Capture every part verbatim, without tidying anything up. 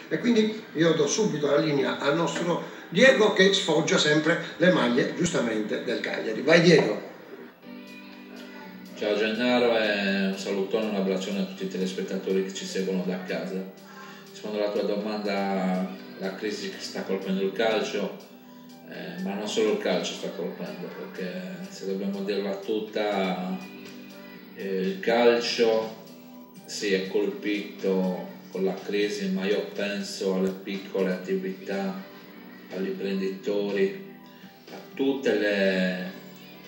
E quindi io do subito la linea al nostro Diego che sfoggia sempre le maglie giustamente del Cagliari. Vai Diego! Ciao Gennaro e un salutone, un abbraccione a tutti i telespettatori che ci seguono da casa. Rispondo alla tua domanda, la crisi che sta colpendo il calcio, eh, ma non solo il calcio sta colpendo, perché se dobbiamo dirla tutta, eh, il calcio si è colpito con la crisi, ma io penso alle piccole attività, agli imprenditori, a tutte le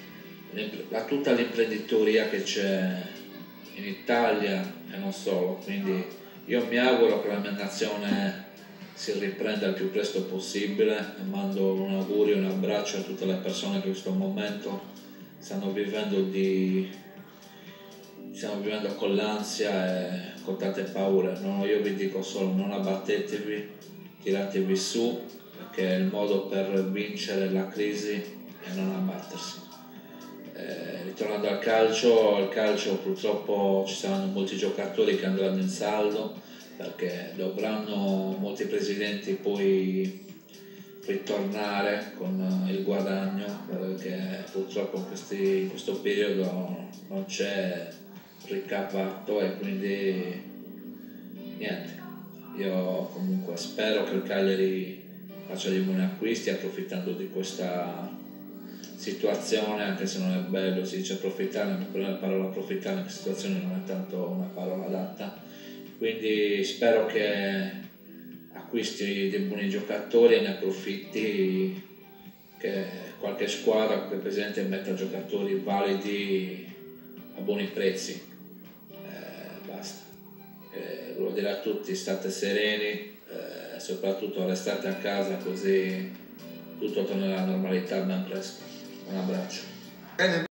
a tutta l'imprenditoria che c'è in Italia e non solo, quindi io mi auguro che la mia nazione si riprenda il più presto possibile e mando un augurio e un abbraccio a tutte le persone che in questo momento stanno vivendo di stiamo vivendo con l'ansia e con tante paure. No, io vi dico solo non abbattetevi, tiratevi su, perché è il modo per vincere la crisi e non abbattersi. Eh, ritornando al calcio, il calcio purtroppo ci saranno molti giocatori che andranno in saldo perché dovranno molti presidenti poi ritornare con il guadagno, perché purtroppo in, questi, in questo periodo non c'è ricavato e quindi niente. Io comunque spero che il Cagliari faccia dei buoni acquisti approfittando di questa situazione, anche se non è bello, si dice approfittare, ma per la parola approfittare in questa situazione non è tanto una parola adatta, quindi spero che acquisti dei buoni giocatori e ne approfitti, che qualche squadra, qualche presidente metta giocatori validi a buoni prezzi, eh, basta. Eh, volevo dire a tutti state sereni, eh, soprattutto restate a casa così tutto tornerà alla normalità ben presto. Un abbraccio. Bene.